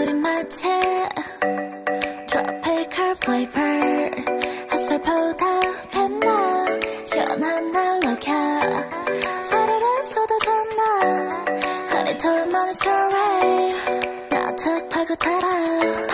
우린 마치 tropical flavor 햇살보다 빛나 시원한 날 녹여 서로를 쏟아졌나 허리 둘만의 story 나 책 팔고 살아